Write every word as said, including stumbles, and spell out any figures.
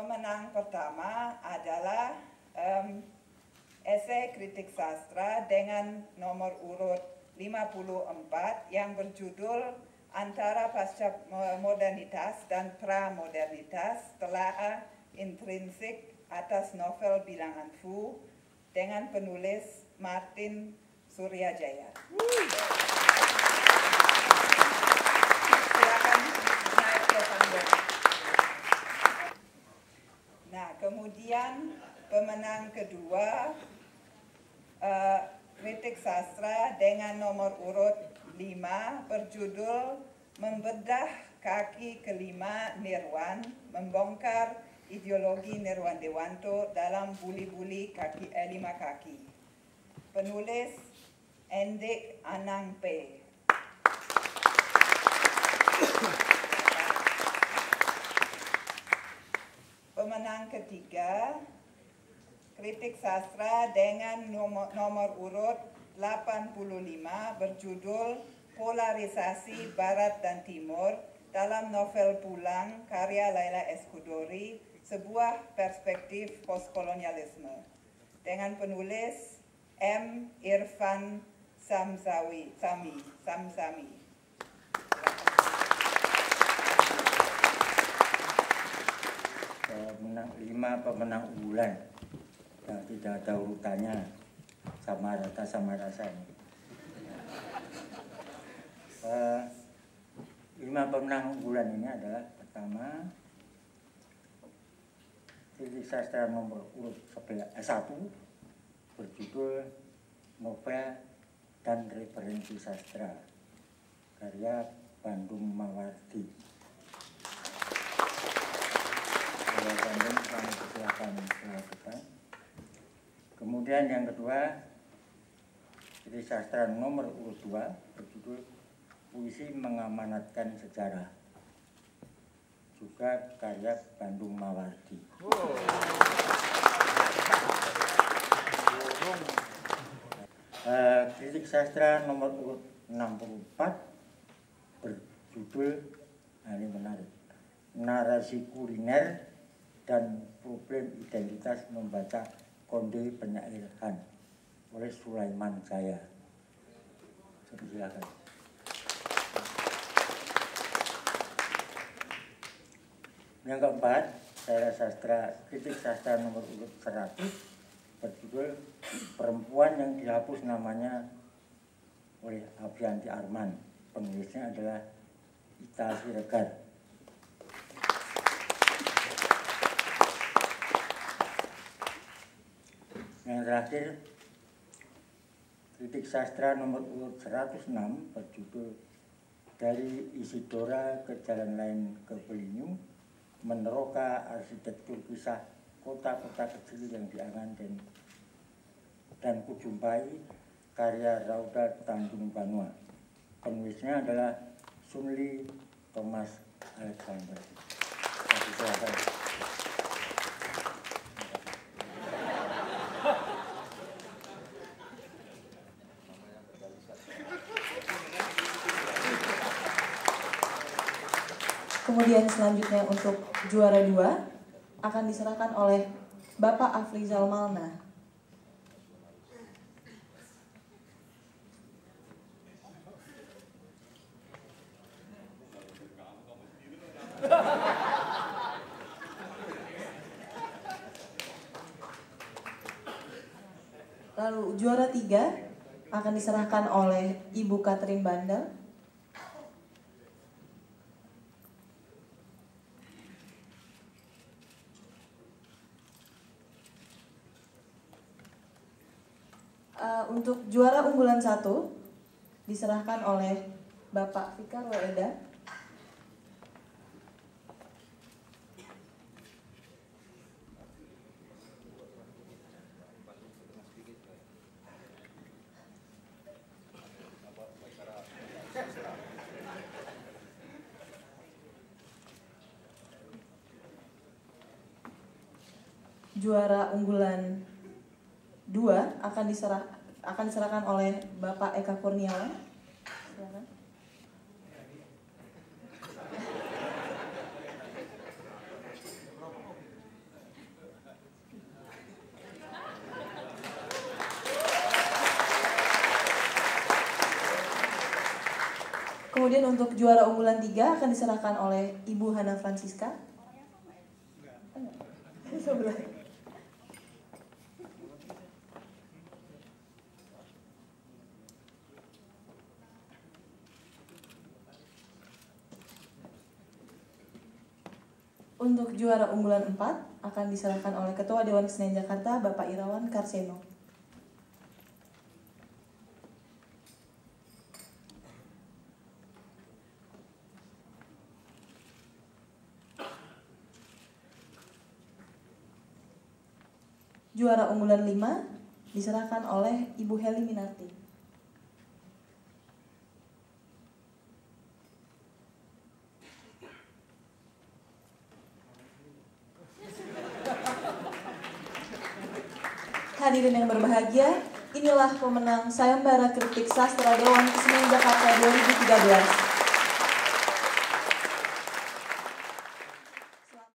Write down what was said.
pemenang pertama adalah um, esai kritik sastra dengan nomor urut lima puluh empat yang berjudul Antara Pasca Modernitas dan Pramodernitas, Telaah Intrinsik atas Novel Bilangan Fu dengan penulis Martin Suryajaya. Silakan naik ke panggung. Nah, kemudian pemenang kedua uh, kritik sastra dengan nomor urut lima berjudul Membedah Kaki Kelima Nirwan, Membongkar Ideologi Nirwan Dewanto dalam Buli-Buli kaki, eh, Lima Kaki. Penulis Endik Anang P. Pemenang ketiga, kritik sastra dengan nomor, nomor urut delapan puluh lima berjudul Polarisasi Barat dan Timur dalam novel Pulang karya Laila Eskudori, sebuah perspektif postkolonialisme dengan penulis M. Irfan Samsawi, Sami, Samsami. Pemenang lima pemenang unggulan yang tidak ada urutannya, sama rata sama rasanya. Uh, lima pemenang unggulan ini adalah pertama kritik sastra nomor urut satu berjudul Novel dan Referensi Sastra karya Bandung Mawardi. Bandung, kami persilakan kita. Kemudian yang kedua, kritik sastra nomor urut dua berjudul Puisi Mengamanatkan Sejarah, juga karya Bandung Mawardi. Wow. Uh, kritik sastra nomor urut enam puluh empat berjudul, nah ini menarik, Narasi Kuliner dan Problem Identitas Membaca Konde Penyair Han oleh Sulaiman Jaya. Silakan. Yang keempat, saya sastra kritik sastra nomor urut seratus berjudul Perempuan yang Dihapus Namanya oleh Abianti Arman. Penulisnya adalah Ita Siregar. Yang terakhir, kritik sastra nomor urut seratus enam berjudul Dari Isidora ke Jalan Lain ke Belinyu, Meneroka Arsitektur Kisah Kota-Kota Kecil yang Diangan dan, dan Kujumpai, karya Rauda Tanjung Banua. Penulisnya adalah Sunli Thomas Alexander. Silakan. Kemudian selanjutnya untuk juara dua akan diserahkan oleh Bapak Afrizal Malna. Lalu juara tiga akan diserahkan oleh Ibu Katrin Bandel. Uh, untuk juara unggulan satu diserahkan oleh Bapak Fikar Weda. Juara unggulan dua akan diserah akan diserahkan oleh Bapak Eka Kurniawan. Silakan. Kemudian untuk juara unggulan tiga akan diserahkan oleh Ibu Hana Francisca. Sebelah. Untuk juara unggulan empat akan diserahkan oleh Ketua Dewan Kesenian Jakarta, Bapak Irawan Karseno. Juara unggulan lima diserahkan oleh Ibu Heli Minarti. Hadirin yang berbahagia, inilah pemenang Sayembara Kritik Sastra Dewan Kesenian Jakarta dua ribu tiga belas.